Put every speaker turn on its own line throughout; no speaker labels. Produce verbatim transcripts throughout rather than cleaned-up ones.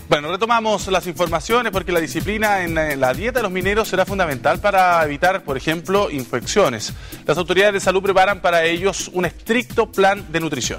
Bueno, retomamos las informaciones porque la disciplina en la dieta de los mineros será fundamental para evitar, por ejemplo, infecciones. Las autoridades de salud preparan para ellos un estricto plan de nutrición.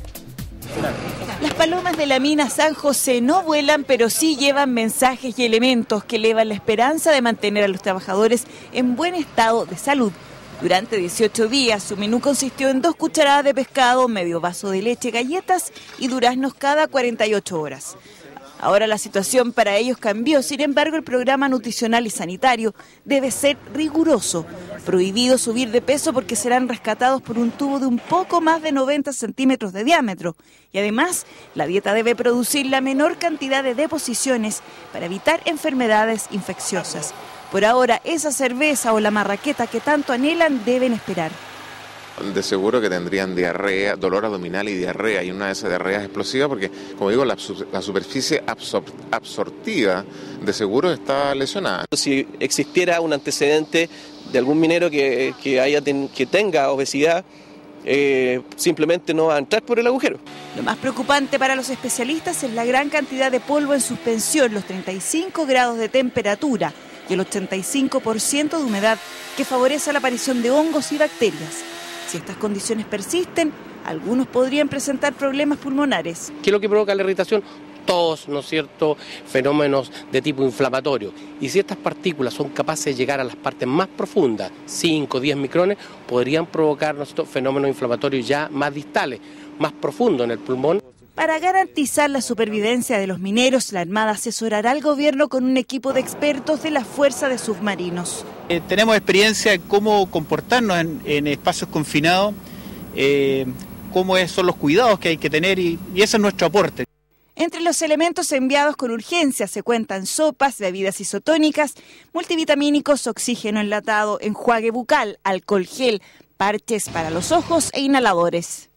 Las palomas de la mina San José no vuelan, pero sí llevan mensajes y elementos que elevan la esperanza de mantener a los trabajadores en buen estado de salud. Durante dieciocho días, su menú consistió en dos cucharadas de pescado, medio vaso de leche, galletas y duraznos cada cuarenta y ocho horas. Ahora la situación para ellos cambió, sin embargo el programa nutricional y sanitario debe ser riguroso. Prohibido subir de peso porque serán rescatados por un tubo de un poco más de noventa centímetros de diámetro. Y además, la dieta debe producir la menor cantidad de deposiciones para evitar enfermedades infecciosas. Por ahora, esa cerveza o la marraqueta que tanto anhelan deben esperar.
De seguro que tendrían diarrea, dolor abdominal y diarrea, y una de esas diarreas explosivas porque, como digo, la, la superficie absor absortiva de seguro está lesionada.
Si existiera un antecedente de algún minero que, que, haya ten, que tenga obesidad, eh, simplemente no va a entrar por el agujero.
Lo más preocupante para los especialistas es la gran cantidad de polvo en suspensión, los treinta y cinco grados de temperatura y el ochenta y cinco por ciento de humedad que favorece la aparición de hongos y bacterias. Si estas condiciones persisten, algunos podrían presentar problemas pulmonares.
¿Qué es lo que provoca la irritación? Tos, ¿no es cierto?, fenómenos de tipo inflamatorio. Y si estas partículas son capaces de llegar a las partes más profundas, cinco o diez micrones, podrían provocar, ¿no es cierto?, fenómenos inflamatorios ya más distales, más profundos en el pulmón.
Para garantizar la supervivencia de los mineros, la Armada asesorará al gobierno con un equipo de expertos de la Fuerza de Submarinos.
Eh, tenemos experiencia en cómo comportarnos en, en espacios confinados, eh, cómo es, son los cuidados que hay que tener y, y ese es nuestro aporte.
Entre los elementos enviados con urgencia se cuentan sopas, bebidas isotónicas, multivitamínicos, oxígeno enlatado, enjuague bucal, alcohol gel, parches para los ojos e inhaladores.